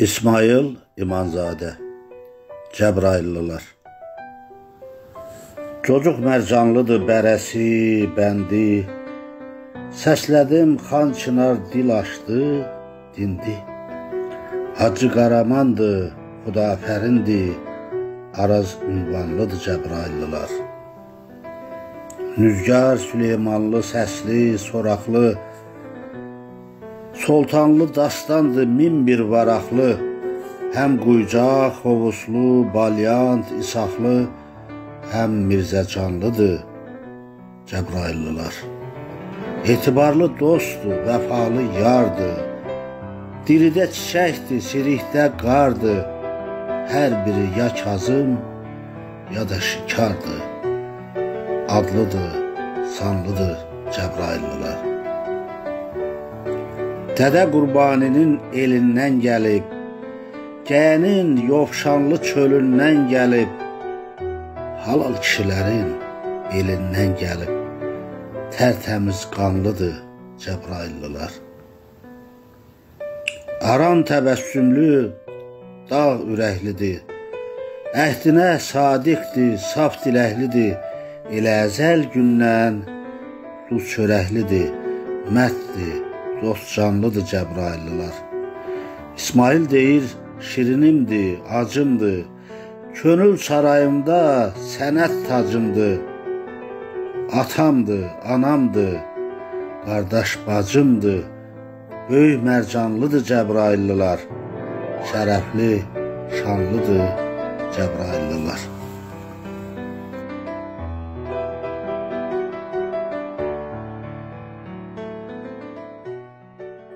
İsmail İmanzadə, Cəbrayıllılar. Çocuk mərcanlıdır bərəsi, bəndi. Səslədim, xan çınar dil açdı, dindi. Hacı Qaramandır, Xudafərindir, Araz ünvanlıdır Cəbrayıllılar. Nüzgar Süleymanlı, səsli, soraqlı, Soltanlı dastandır min bir varaqlı, həm Quycaq, Xovuslu, Balyant, İsaqlı, həm Mirzə Canlıdır Cəbrayıllılar. Etibarlı dostdur, vəfalı yardır, diridə çiçəkdir, sirikdə qardır, hər biri ya Kazım, ya da şikardır, adlıdır, sanlıdır Cəbrayıllılar. Dədə Qurbaninin elindən gəlib, Gəyənin yovşanlı çölündən gəlib, halal kişilərin elindən gəlib, tərtəmiz qanlıdır Cəbrayıllılar. Aran təbəssümlü dağ ürəklidir, əhdinə sadiqdir, saf diləklidir, elə əzəl gündən duz çörəklidir, mərddir, dost canlıdır Cəbrayıllılar. İsmail deyir, şirinimdir, acımdır, könül sarayımda sənət tacımdır, atamdır, anamdır, qardaş bacımdır, böyük mərcanlıdır Cəbrayıllılar, şərəfli, şanlıdır Cəbrayıllılar.